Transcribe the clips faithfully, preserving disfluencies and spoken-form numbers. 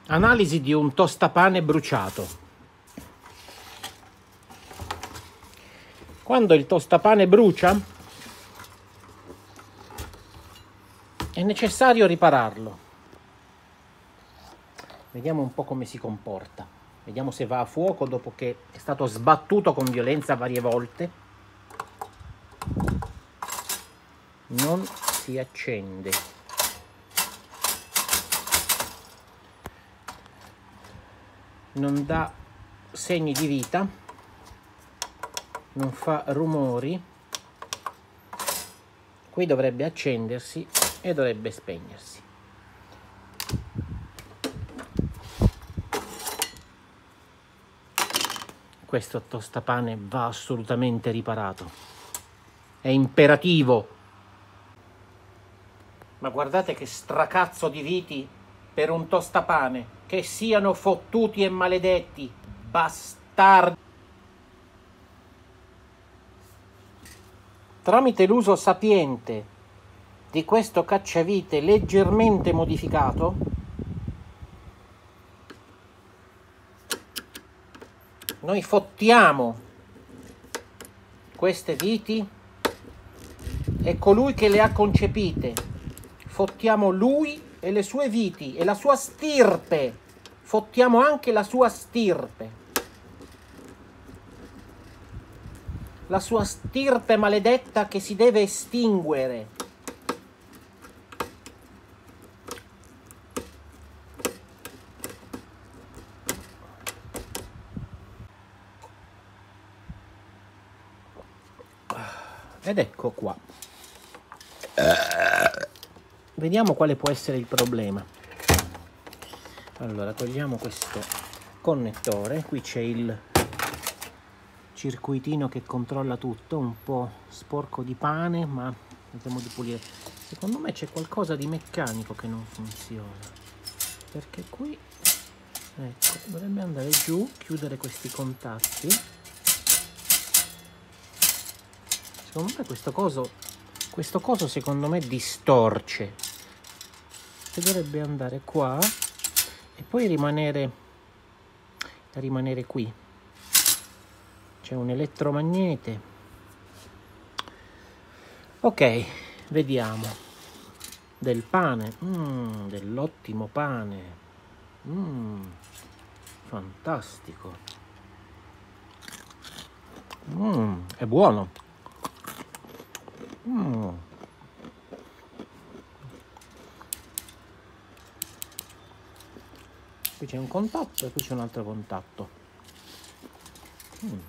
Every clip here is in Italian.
Analisi di un tostapane bruciato. Quando il tostapane brucia, è necessario ripararlo. Vediamo un po' come si comporta. Vediamo se va a fuoco dopo che è stato sbattuto con violenza varie volte. Non si accende. Non dà segni di vita. Non fa rumori. Qui dovrebbe accendersi e dovrebbe spegnersi. Questo tostapane va assolutamente riparato. È imperativo. Ma guardate che stracazzo di viti per un tostapane. Che siano fottuti e maledetti. Bastardi. Tramite l'uso sapiente di questo cacciavite leggermente modificato, noi fottiamo queste viti e colui che le ha concepite. Fottiamo lui e le sue viti e la sua stirpe. Fottiamo anche la sua stirpe. La sua stirpe maledetta che si deve estinguere. Ed ecco qua. Vediamo quale può essere il problema. Allora, togliamo questo connettore. Qui c'è il circuitino che controlla tutto, un po' sporco di pane, ma vediamo di pulire. Secondo me c'è qualcosa di meccanico che non funziona, perché qui, ecco, dovrebbe andare giù, chiudere questi contatti. Secondo me questo coso, questo coso secondo me distorce, che dovrebbe andare qua e poi rimanere, rimanere qui. C'è un elettromagnete. Ok, vediamo. Del pane, mm, dell'ottimo pane. Mm, fantastico. Mm, è buono. Mm. Qui c'è un contatto e qui c'è un altro contatto. Mm.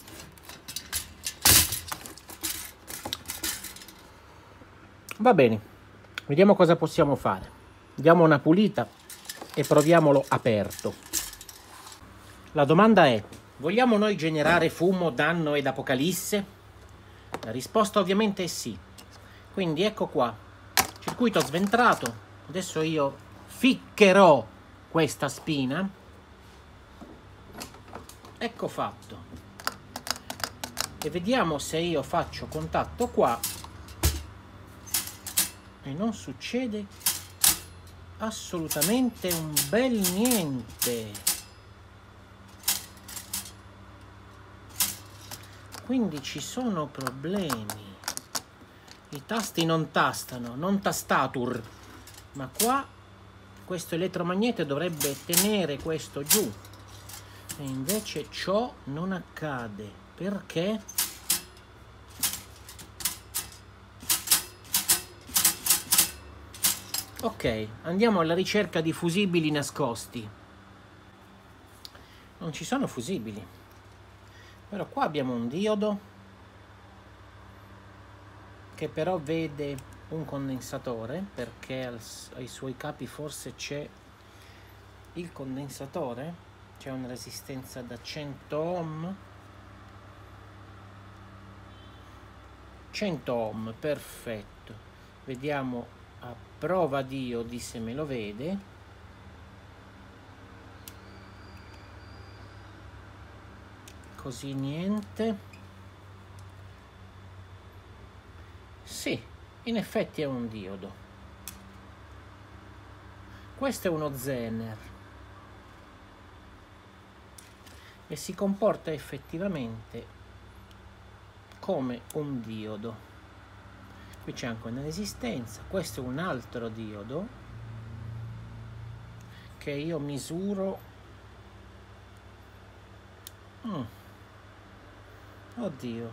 Va bene, vediamo cosa possiamo fare. Diamo una pulita e proviamolo aperto. La domanda è: vogliamo noi generare fumo, danno ed apocalisse? La risposta ovviamente è sì. Quindi ecco qua, circuito sventrato. Adesso io ficcherò questa spina. Ecco fatto. E vediamo se io faccio contatto qua e non succede assolutamente un bel niente. Quindi ci sono problemi. I tasti non tastano, non tastatur, ma qua questo elettromagnete dovrebbe tenere questo giù e invece ciò non accade. Perché? Ok, andiamo alla ricerca di fusibili nascosti. Non ci sono fusibili, però qua abbiamo un diodo che però vede un condensatore, perché al, ai suoi capi forse c'è il condensatore. C'è una resistenza da cento ohm. cento ohm, perfetto. Vediamo a prova diodi se me lo vede. Così niente. Sì, in effetti è un diodo. Questo è uno Zener. e si comporta effettivamente come un diodo. Qui c'è anche una resistenza, questo è un altro diodo che io misuro. mm. Oddio,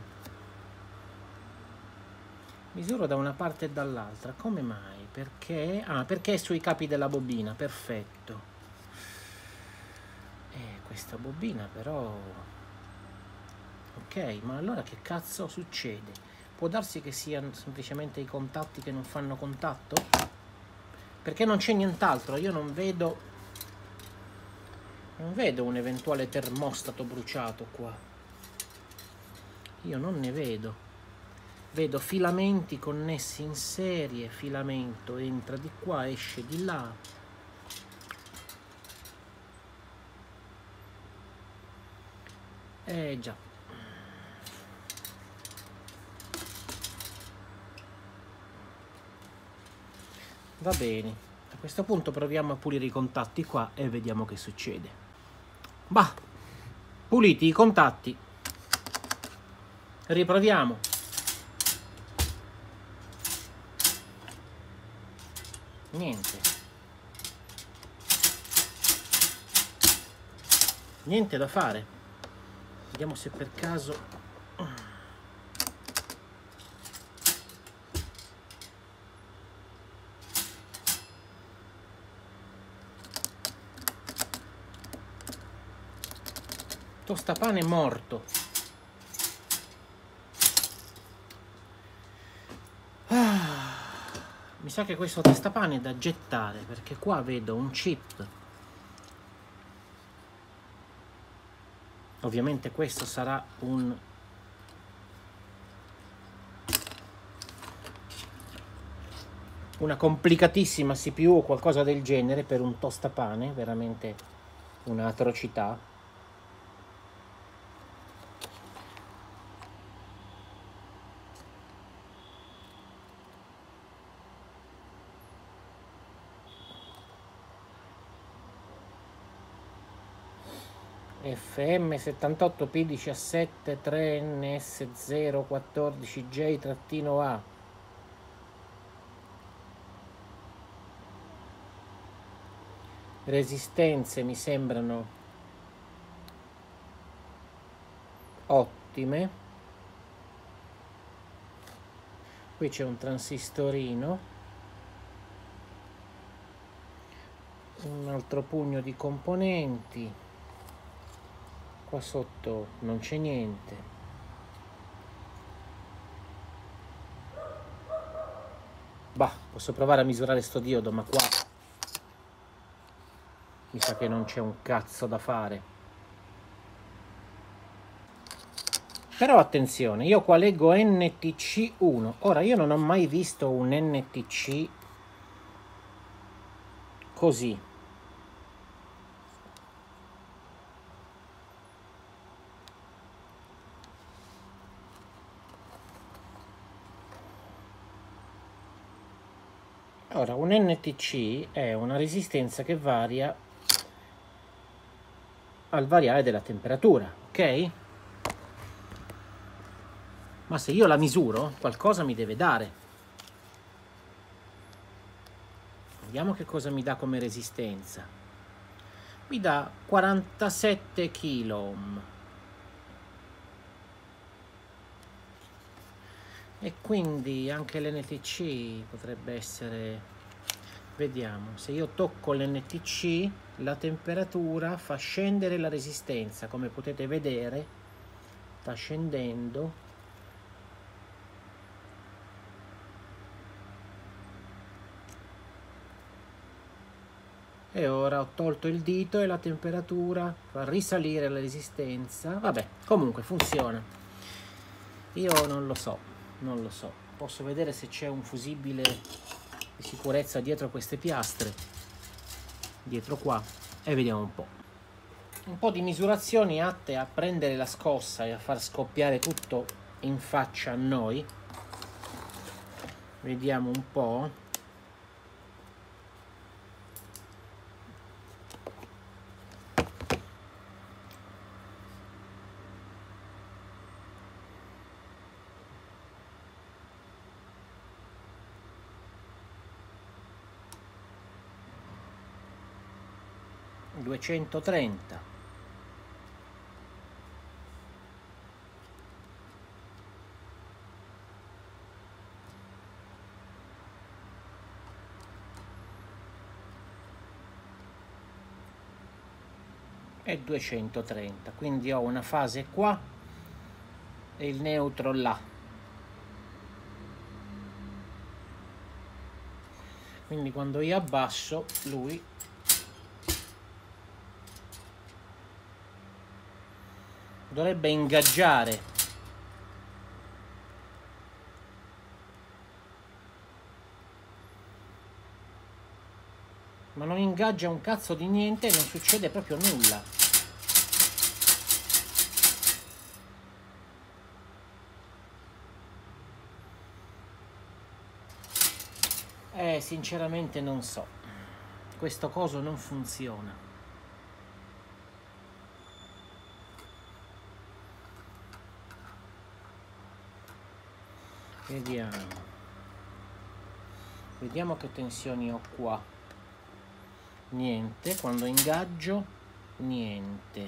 misuro da una parte e dall'altra, come mai? Perché? Ah, perché è sui capi della bobina, perfetto. E questa bobina però... Ok, ma allora che cazzo succede? Può darsi che siano semplicemente i contatti che non fanno contatto? Perché non c'è nient'altro, io non vedo... Non vedo un eventuale termostato bruciato qua. Io non ne vedo. Vedo filamenti connessi in serie, filamento entra di qua, esce di là. Eh già. Va bene. A questo punto proviamo a pulire i contatti qua e vediamo che succede. Bah, puliti i contatti. Riproviamo. Niente. Niente da fare. Vediamo se per caso... Tostapane morto. Ah, mi sa che questo tostapane è da gettare, perché qua vedo un chip. Ovviamente questo sarà un... una complicatissima C P U o qualcosa del genere per un tostapane, veramente un'atrocità. F M settantotto P diciassette tre N S zero quattordici J-A. Resistenze mi sembrano ottime. Qui c'è un transistorino, un altro pugno di componenti. Qua sotto non c'è niente. Bah, posso provare a misurare sto diodo, ma qua mi sa che non c'è un cazzo da fare. Però attenzione, io qua leggo N T C uno. Ora, io non ho mai visto un N T C così. Ora, un N T C è una resistenza che varia al variare della temperatura, ok? Ma se io la misuro, qualcosa mi deve dare. Vediamo che cosa mi dà come resistenza. Mi dà quarantasette kiloohm. E quindi anche l'N T C potrebbe essere... Vediamo, se io tocco l'N T C, la temperatura fa scendere la resistenza. Come potete vedere, sta scendendo. E ora ho tolto il dito e la temperatura fa risalire la resistenza. Vabbè, comunque funziona. Io non lo so, non lo so. Posso vedere se c'è un fusibile di sicurezza dietro queste piastre. Dietro qua. E vediamo un po'. Un po' di misurazioni atte a prendere la scossa e a far scoppiare tutto in faccia a noi. Vediamo un po'. duecentotrenta, e duecentotrenta, quindi ho una fase qua e il neutro là, quindi quando io abbasso lui dovrebbe ingaggiare, ma non ingaggia un cazzo di niente e non succede proprio nulla. Eh, sinceramente non so, questo coso non funziona. Vediamo. Vediamo che tensioni ho qua. Niente. Quando ingaggio, niente.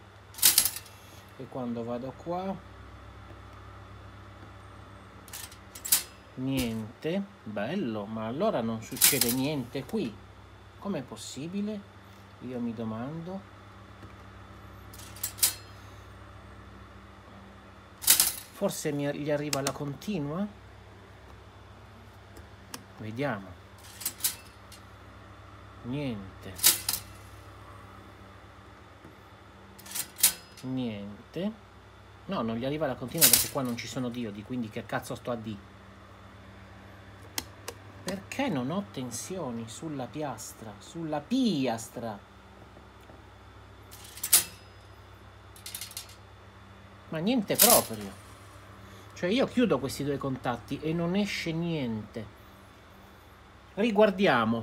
E quando vado qua, niente. Bello, ma allora non succede niente qui. Com'è possibile? Io mi domando. Forse mi, gli arriva la continua? Vediamo. Niente. Niente. No, non gli arriva la continua perché qua non ci sono diodi, quindi che cazzo sto a D? Perché non ho tensioni sulla piastra? Sulla piastra? Ma niente proprio. Cioè io chiudo questi due contatti e non esce niente. Riguardiamo.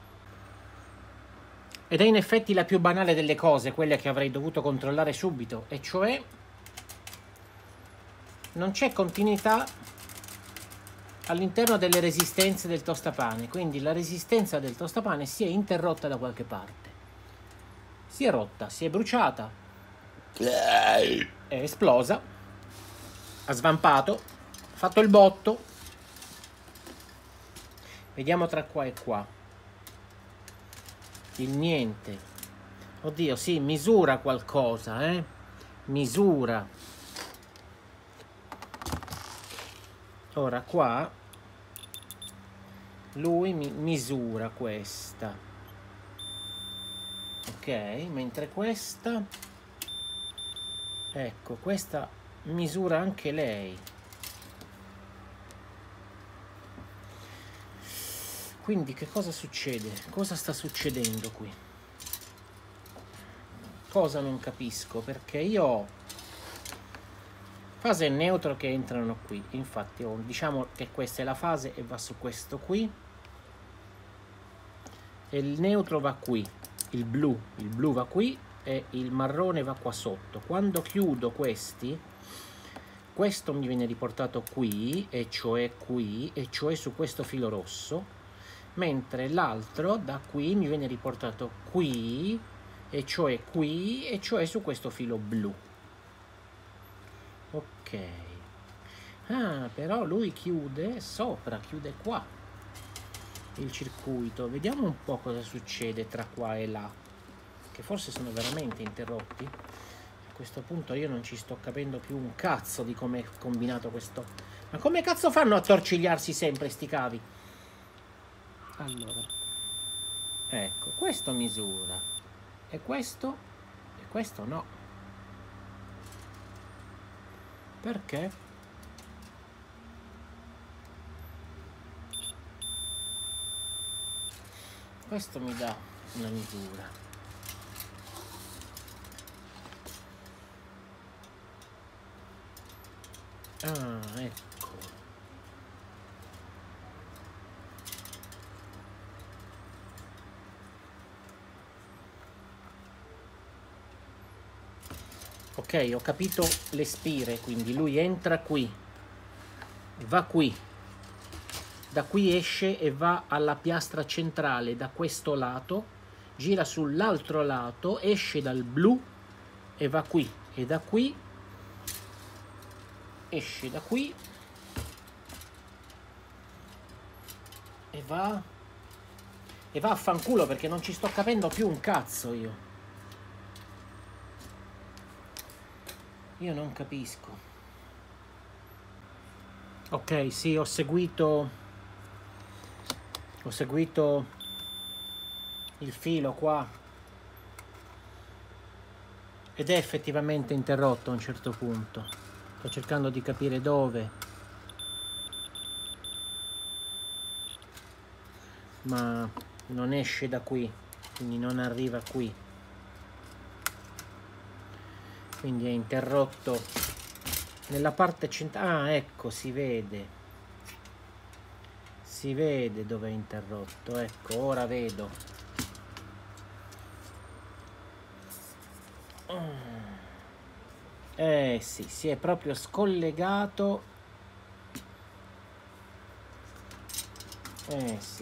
Ed è in effetti la più banale delle cose, quella che avrei dovuto controllare subito, e cioè non c'è continuità all'interno delle resistenze del tostapane, quindi la resistenza del tostapane si è interrotta da qualche parte. Si è rotta, si è bruciata, è esplosa, ha svampato, ha fatto il botto. Vediamo tra qua e qua. Il niente. Oddio, sì, misura qualcosa, eh? Misura. Ora qua lui mi misura questa. Ok, mentre questa, ecco, questa misura anche lei. Quindi che cosa succede? Cosa sta succedendo qui? Cosa non capisco? Perché io ho fase e neutro che entrano qui. Infatti ho, diciamo che questa è la fase e va su questo qui. E il neutro va qui. Il blu. Il blu va qui e il marrone va qua sotto. Quando chiudo questi, questo mi viene riportato qui, e cioè qui, e cioè su questo filo rosso, mentre l'altro da qui mi viene riportato qui, e cioè qui, e cioè su questo filo blu. Ok. Ah, però lui chiude sopra, chiude qua il circuito. Vediamo un po' cosa succede tra qua e là, che forse sono veramente interrotti. A questo punto io non ci sto capendo più un cazzo di come è combinato questo. Ma come cazzo fanno a torcigliarsi sempre sti cavi? Allora, ecco, questo misura e questo e questo no. Perché? Questo mi dà una misura. Ah, ecco. Ok, ho capito le spire, quindi lui entra qui, va qui, da qui esce e va alla piastra centrale da questo lato, gira sull'altro lato, esce dal blu e va qui, e da qui esce da qui e va e va a fanculo, perché non ci sto capendo più un cazzo io. Io non capisco. Ok, sì, ho seguito ho seguito il filo qua ed è effettivamente interrotto a un certo punto. Sto cercando di capire dove, ma non esce da qui, quindi non arriva qui, quindi è interrotto nella parte centrale. Ah, ecco, si vede si vede dove è interrotto, ecco, ora vedo. Eh sì, si è proprio scollegato. Eh sì,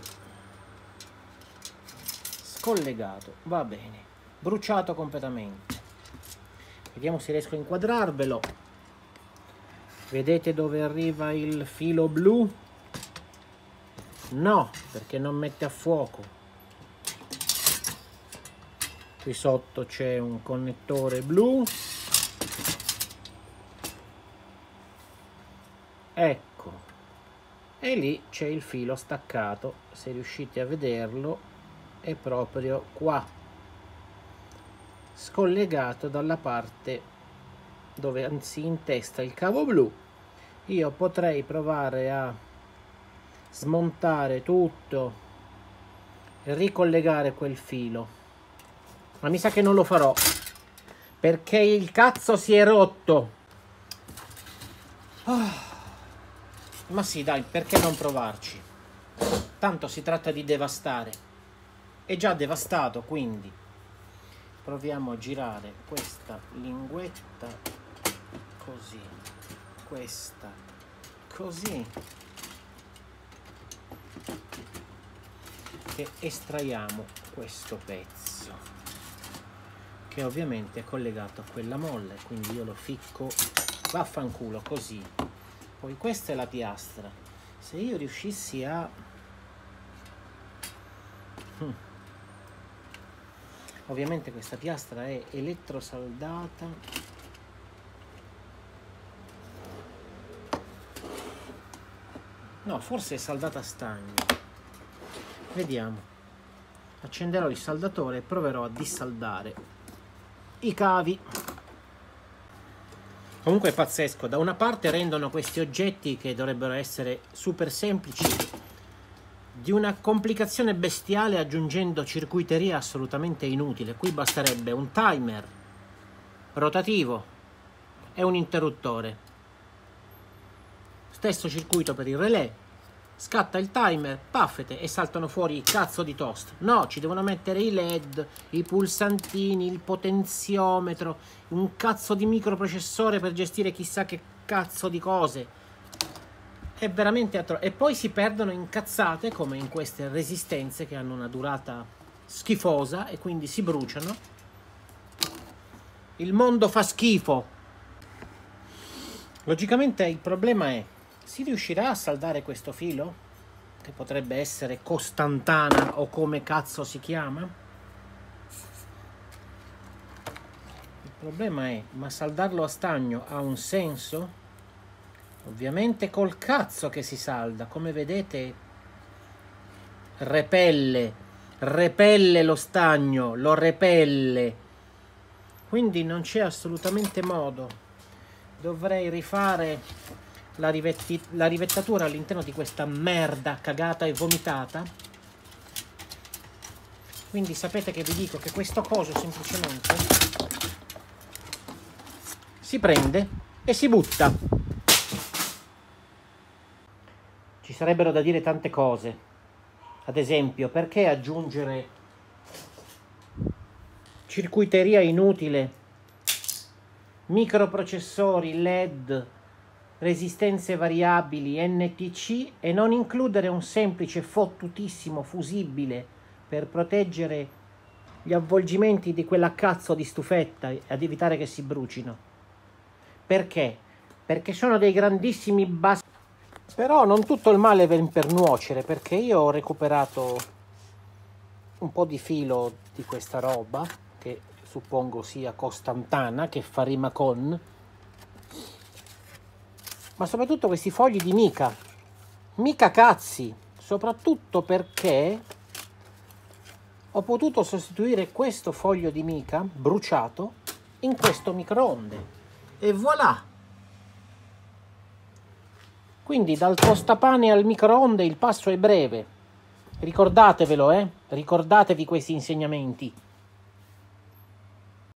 scollegato, va bene, bruciato completamente. Vediamo se riesco a inquadrarvelo. Vedete dove arriva il filo blu? No, perché non mette a fuoco. Qui sotto c'è un connettore blu. Ecco, e lì c'è il filo staccato, se riuscite a vederlo è proprio qua, scollegato dalla parte dove si intesta il cavo blu. Io potrei provare a smontare tutto e ricollegare quel filo, ma mi sa che non lo farò perché il cazzo si è rotto. Oh. Ma sì, dai, perché non provarci? Tanto si tratta di devastare. È già devastato, quindi proviamo a girare questa linguetta così, questa così, e estraiamo questo pezzo che ovviamente è collegato a quella molle, quindi io lo ficco vaffanculo così. Poi questa è la piastra. Se io riuscissi a hm. ovviamente questa piastra è elettrosaldata, no, forse è saldata a stagno. Vediamo. Accenderò il saldatore e proverò a dissaldare i cavi. Comunque è pazzesco, da una parte rendono questi oggetti che dovrebbero essere super semplici di una complicazione bestiale, aggiungendo circuiteria assolutamente inutile. Qui basterebbe un timer rotativo e un interruttore. Stesso circuito per il relè, scatta il timer, paffete, e saltano fuori i cazzo di toast. No, ci devono mettere i led, i pulsantini, il potenziometro, un cazzo di microprocessore per gestire chissà che cazzo di cose. È veramente atro... E poi si perdono in cazzate come in queste resistenze che hanno una durata schifosa e quindi si bruciano. Il mondo fa schifo. Logicamente il problema è: si riuscirà a saldare questo filo? Che potrebbe essere costantana o come cazzo si chiama? Il problema è: ma saldarlo a stagno ha un senso? Ovviamente col cazzo che si salda. Come vedete repelle, repelle lo stagno, lo repelle. Quindi non c'è assolutamente modo. Dovrei rifare la, rivetti, la rivettatura all'interno di questa merda cagata e vomitata. Quindi sapete che vi dico che questo coso semplicemente si prende e si butta. Ci sarebbero da dire tante cose. Ad esempio, perché aggiungere circuiteria inutile, microprocessori, led, resistenze variabili, N T C, e non includere un semplice fottutissimo fusibile per proteggere gli avvolgimenti di quella cazzo di stufetta e ad evitare che si brucino. Perché? Perché sono dei grandissimi bassi. Però non tutto il male per nuocere, perché io ho recuperato un po' di filo di questa roba, che suppongo sia costantana, che fa rima con, ma soprattutto questi fogli di mica. Mica cazzi, soprattutto perché ho potuto sostituire questo foglio di mica bruciato in questo microonde. E voilà! Quindi dal tostapane al microonde il passo è breve. Ricordatevelo, eh? Ricordatevi questi insegnamenti.